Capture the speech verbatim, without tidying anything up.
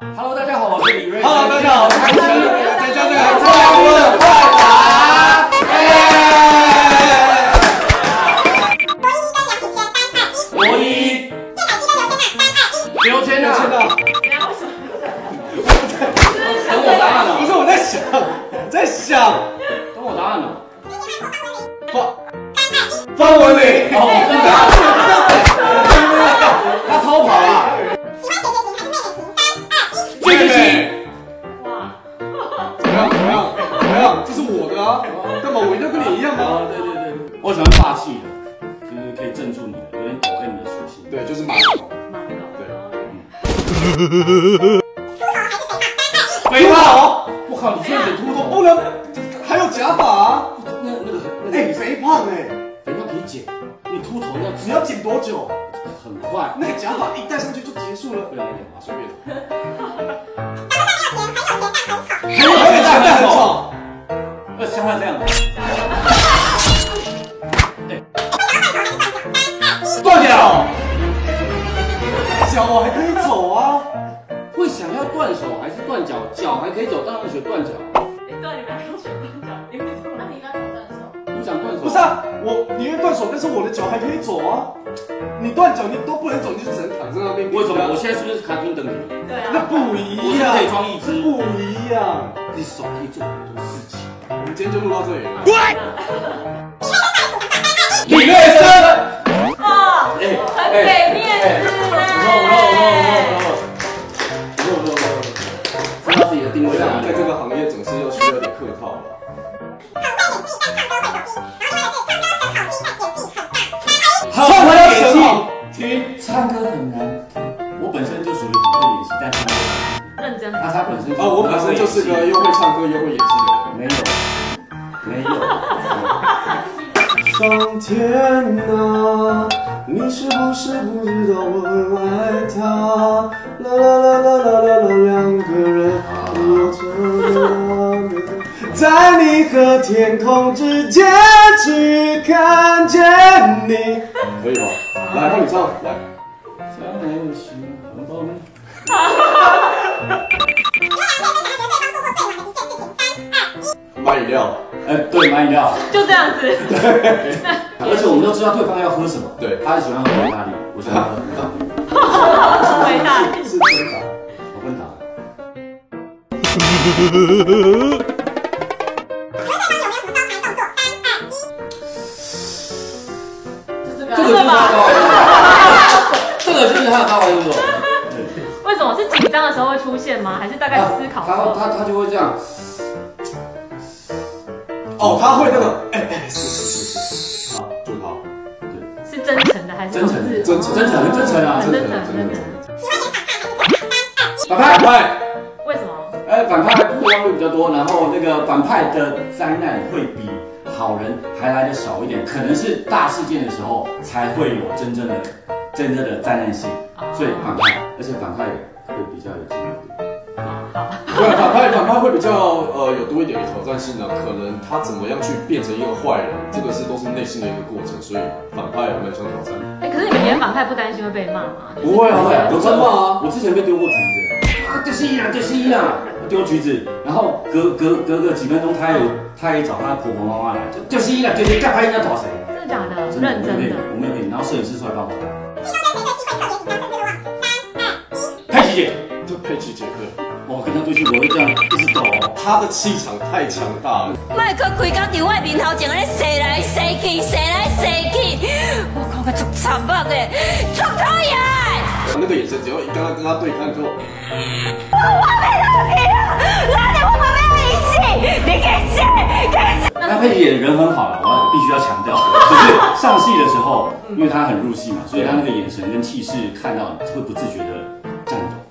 Hello， 大家好，我是李瑞。 Hello， 大家好，我是韩生。在这个超的快答，罗伊，刘谦啊，刘谦啊，等我答案了，不是我在想，在想，等我答案了。方方文琳，哦，他偷跑了。妹妹，哇，怎么样？怎么样？怎么样？这是我的啊，干嘛？我一定要跟你一样吗？对对对， 我喜欢霸气的，就是可以镇住你的，有点狗 M 的属性。 对，就是马狗。马狗。对。肥胖哦！我靠，你现在得秃头，不能，还有假发啊！那那个，哎，肥胖哎， 肥胖可以剪，你秃头要你要剪多久？ 很快， 那个假发一戴上去就结束了。不要一点嘛，随便。还有钱但很丑， 要像他这样。 断脚，脚我还可以走啊。 会想要断手还是断脚？脚还可以走，当然选断脚。 哎，对，你刚刚选断脚，你为什么？那你应该选断手。 你想断手？ 不是啊，我宁愿断手，但是我的脚还可以走啊。你断脚，你都不能走，你就只能躺在那边。 为什么？我现在是不是卡顿等你？ 对啊。 那不一样。 可以装一只。 不一样。 你手可以做很多事情。 我们今天就录到这里了。 对。李瑞生。 哦，很给面子呢。 我说我说我说我说我说我说我说知道自己的定位在哪里。 在这个行业总是要需要点客套了。 唱歌演戏，听唱歌很难听。我本身就属于很会演戏，但是认真。 那他本身哦，我本身就是个又会唱歌又会演戏的人。 没有，没有。 上天啊，你是不是不知道我很爱他？啦啦啦啦啦啦啦，两个人有着在你和天空之间，只看见你。可以吗？来，换你唱，来。买饮料。 呃，对，买饮料。 就这样子。 对。而且我们都知道对方要喝什么。对，他喜欢喝维大利，我喜欢喝维大利。 维大利是温达， 我温达。这个就是他的高玩这个就是他的高玩动作。 为什么是紧张的时候会出现吗？还是大概思考？ 他他他就会这样。 哦，他会那个，哎哎，是是是是，好，祝他。 对，是真诚的还是真诚？ 真诚， 真诚，很真诚啊， 真诚，真诚。 反派，反派。 为什么？ 呃，反派曝光率比较多，然后那个反派的灾难会比好人还来的少一点，可能是大事件的时候才会有真正的、真正的灾难性，所以反派，而且反派会比较有经验。 对，反派反派会比较呃有多一点的挑战性呢，可能他怎么样去变成一个坏人，这个是都是内心的一个过程，所以反派有蛮想挑战。 哎，可是你们演反派不担心会被骂吗？ 不会啊，有真骂啊！ 我之前被丢过橘子，啊，就是一样，就是一样，丢橘子，然后隔隔隔个几分钟，他也他也找他婆婆妈妈来，就就是一样，就是该拍人家找谁？ 真的假的？认真的。 我没有骗你，然后摄影师出来帮我打。佩奇姐， 就佩奇姐对。 我跟他对戏，我会这样一直抖， 他的气场太强大了。 麦克规工伫我面头前咧射来射去，射来射去，我看个足惨目的，足讨厌。 那个眼神，只要一跟他跟他对看就，我我没东西了，哪里我没有力气？你给谁？给谁？ 那佩姐人很好了，我必须要强调，就是上戏的时候，因为他很入戏嘛，所以他那个眼神跟气势看到会不自觉的颤抖。